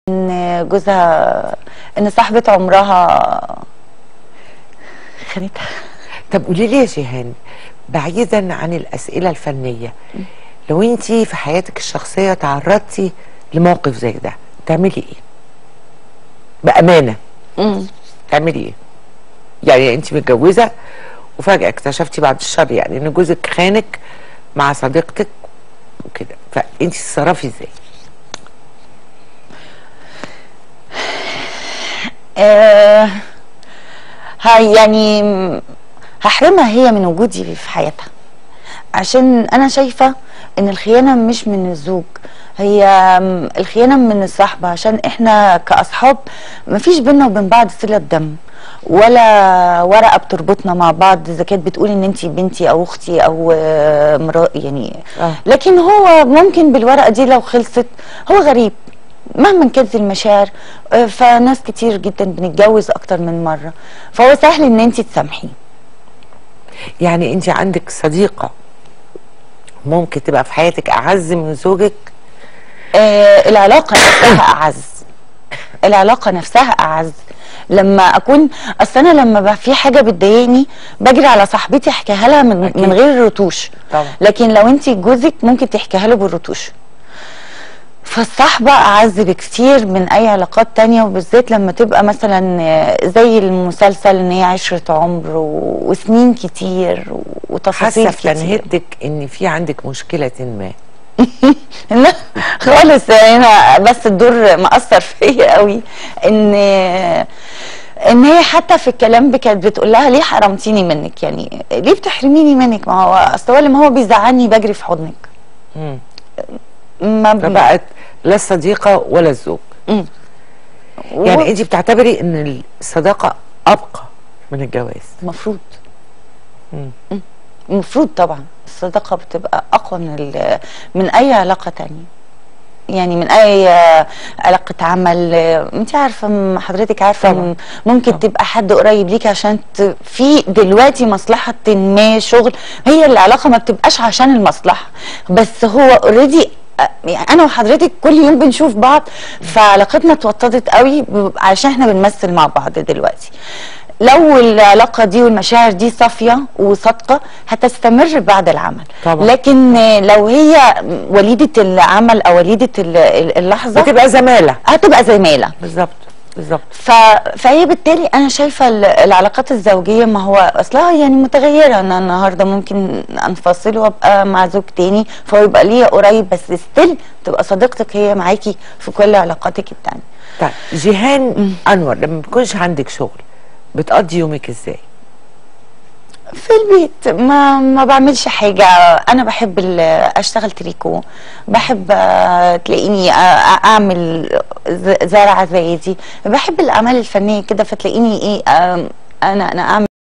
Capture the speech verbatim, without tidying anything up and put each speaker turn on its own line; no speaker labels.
ان جوزها ان صاحبة عمرها خانتها.
طب قولي لي يا جيهان، بعيدا عن الاسئله الفنيه، لو انت في حياتك الشخصيه تعرضتي لموقف زي ده تعملي ايه؟ بامانه
امم
تعملي ايه؟ يعني انت متجوزه وفجاه اكتشفتي بعد الشر يعني ان جوزك خانك مع صديقتك وكده، فانت تتصرفي ازاي؟
آه هاي يعني هحرمها هي من وجودي في حياتها، عشان انا شايفه ان الخيانه مش من الزوج، هي الخيانه من الصحبه، عشان احنا كاصحاب مفيش بينا وبين بعض صله دم ولا ورقه بتربطنا مع بعض اذا كانت بتقول ان انت بنتي او اختي او مرا يعني
آه.
لكن هو ممكن بالورقه دي لو خلصت هو غريب مهما كانت المشاعر. فناس كتير جدا بنتجوز اكتر من مره، فهو سهل ان انت تسامحيه.
يعني انت عندك صديقه ممكن تبقى في حياتك اعز من زوجك؟
آه العلاقه نفسها اعز، العلاقه نفسها اعز. لما اكون اصل انا لما في حاجه بتضايقني بجري على صاحبتي احكيها لها من, من غير رتوش
طبعا.
لكن لو انت جوزك ممكن تحكيها له بالرتوش. فالصحبة أعز بكتير من أي علاقات تانية، وبالذات لما تبقى مثلا زي المسلسل إن هي عشرة عمر وسنين كتير وتفاصيل كتير.
حاسة في تنهدك إن في عندك مشكلة ما؟
لا خالص، أنا بس الدور مأثر فيا قوي إن ان هي حتى في الكلام كانت بتقول لها ليه حرمتيني منك، يعني ليه بتحرميني منك؟ ما هو اصل هو لما هو بيزعلني بجري في حضنك.
امم
ما
فبقت لا الصديقه ولا الزوج.
امم
يعني و... انت بتعتبري ان الصداقه ابقى من الجواز؟
المفروض.
امم
المفروض طبعا الصداقه بتبقى اقوى من من اي علاقه تانية، يعني من اي علاقه عمل. انت عارفه حضرتك عارفه طبعا. ممكن طبعا. تبقى حد قريب ليكي عشان ت... في دلوقتي مصلحه ما شغل، هي العلاقه ما بتبقاش عشان المصلحه بس هو اوريدي يعني انا وحضرتك كل يوم بنشوف بعض فعلاقتنا اتوطدت قوي عشان احنا بنمثل مع بعض دلوقتي. لو العلاقه دي والمشاعر دي صافيه وصادقه هتستمر بعد العمل طبعا. لكن لو هي وليده العمل او وليده اللحظه
هتبقى زماله،
هتبقى زماله
بالظبط بالظبط.
ف... فهي بالتالي انا شايفه العلاقات الزوجيه ما هو اصلها يعني متغيره، انا النهارده ممكن انفصل وابقى مع زوج تاني فهو يبقى ليا قريب، بس ستيل تبقى صديقتك هي معاكي في كل علاقاتك التانيه.
طيب جيهان انور، لما ما بيكونش عندك شغل بتقضي يومك ازاي؟
في البيت ما ما بعملش حاجه، انا بحب اشتغل تريكو، بحب تلاقيني اعمل زرعه زي دي، بحب الاعمال الفنيه كده فتلاقيني ايه انا انا اعمل